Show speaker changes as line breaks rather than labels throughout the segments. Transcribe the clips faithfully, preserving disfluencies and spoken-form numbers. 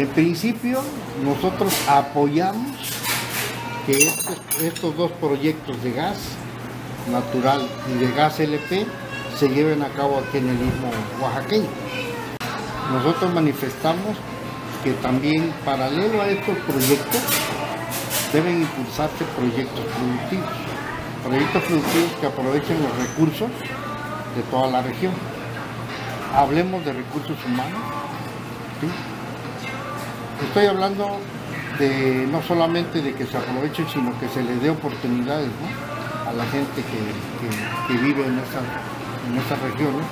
En principio, nosotros apoyamos que estos, estos dos proyectos de gas natural y de gas L P se lleven a cabo aquí en el Istmo oaxaqueño. Nosotros manifestamos que también, paralelo a estos proyectos, deben impulsarse proyectos productivos, proyectos productivos que aprovechen los recursos de toda la región. Hablemos de recursos humanos, ¿sí? Estoy hablando de no solamente de que se aprovechen, sino que se les dé oportunidades, ¿no?, a la gente que, que, que vive en esas, en esas regiones,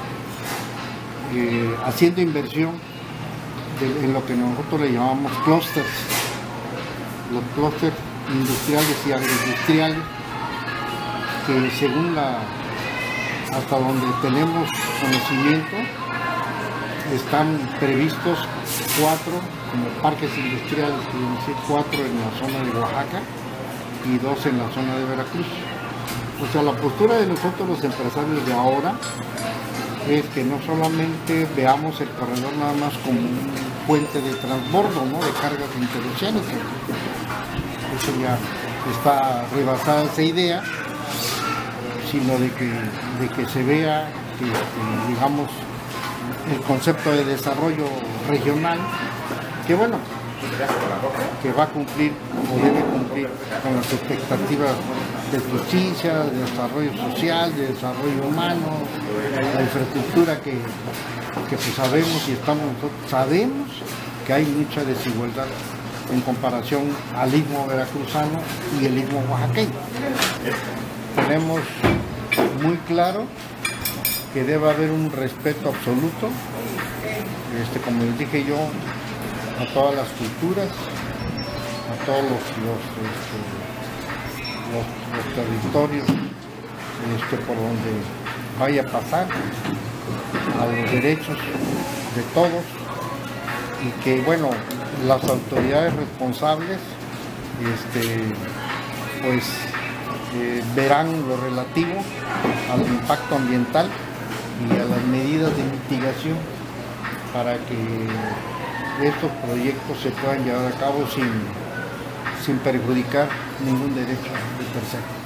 eh, haciendo inversión de, en lo que nosotros le llamamos clústeres, los clústeres industriales y agroindustriales, que según la, hasta donde tenemos conocimiento, están previstos cuatro como parques industriales, es decir, cuatro en la zona de Oaxaca y dos en la zona de Veracruz. O sea, la postura de nosotros los empresarios de ahora es que no solamente veamos el corredor nada más como un puente de transbordo, ¿no?, de cargas interoceánicas. Eso ya está rebasada esa idea, sino de que, de que se vea que, que, digamos, el concepto de desarrollo regional, que bueno, que va a cumplir o debe cumplir con las expectativas de justicia, de desarrollo social, de desarrollo humano, la infraestructura que, que pues sabemos y estamos nosotros, sabemos que hay mucha desigualdad en comparación al Istmo veracruzano y el Istmo oaxaqueño. Tenemos muy claro que debe haber un respeto absoluto, este, como les dije yo, a todas las culturas, a todos los, los, este, los, los territorios este, por donde vaya a pasar, a los derechos de todos, y que bueno, las autoridades responsables este, pues eh, verán lo relativo al impacto ambiental y a las medidas de mitigación para que estos proyectos se puedan llevar a cabo sin, sin perjudicar ningún derecho de tercero.